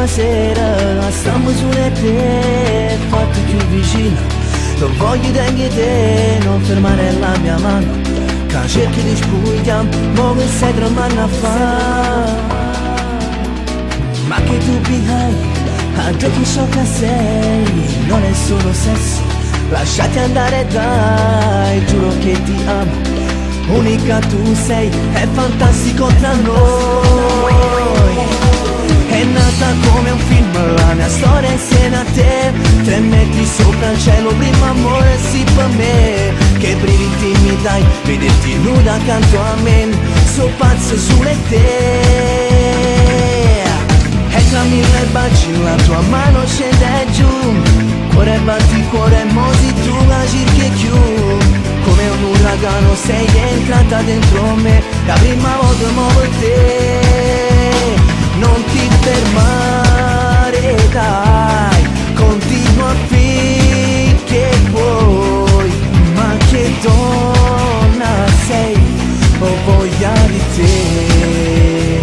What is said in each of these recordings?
sera, stiamo su di te, fatti più vicino. Non voglio te, non fermare la mia mano, che cerchi di spugliare, ma che sei tramando a fare. Ma che tu hai, anche chi so che sei, non è solo sesso, lasciati andare dai, giuro che ti amo, unica tu sei, è fantastico tra noi. È nata come un film, la mia storia insieme a te, 3 metri sopra il cielo, primo amore sì per me. Che brividi mi dai, vederti nuda accanto a me, so pazzo sulle te. E tra 1000 baci la tua mano scende giù, cuore batti, cuore mosi tu la cerchi più. Come un uragano sei entrata dentro me, la prima volta muovo te. Non ti fermare dai, continua finché puoi. Ma che donna sei, ho voglia di te.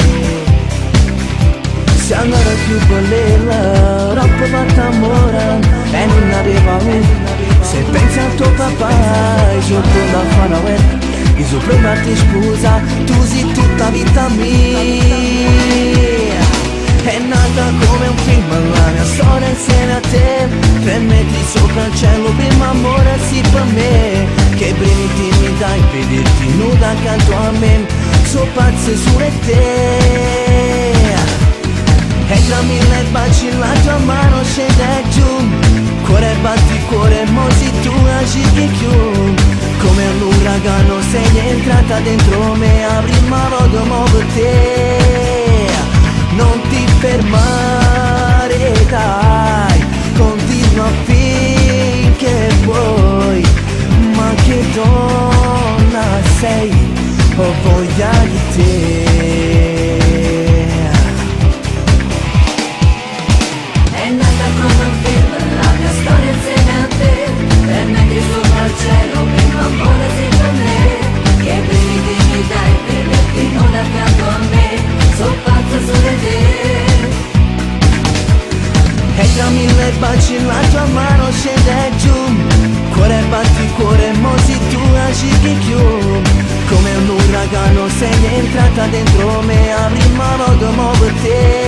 Se andare più bella, troppo fatta amore e non aveva me. Se pensi al tuo papà, io torno a fare una guerra, io prima ti scusa, tu sei tutta vita mia. È nata come un film, la mia storia insieme a te, 3 metri sopra il cielo, primo amore sì per me. Che brividi mi dai, vederti nuda accanto a me, so pazzo sulle te. E tra 1000 baci la tua mano scende giù, cuore batti, cuore mosi tu agiti più. Come un uragano sei entrata dentro me, la prima volta muovo te. Non ti fermare dai, continua finché vuoi. Ma che donna sei, ho voglia di te. È nata come un film, la mia storia insieme a te, 3 metri sopra il cielo, primo amore sei per me. Che brividi mi dai, vederti non accanto a me, so pazzo su di te. E tra 1000 baci la tua mano scende giù, cuore batti, cuore mosi tu agiti più. Come un uragano sei entrata dentro me, la prima volta muovo te.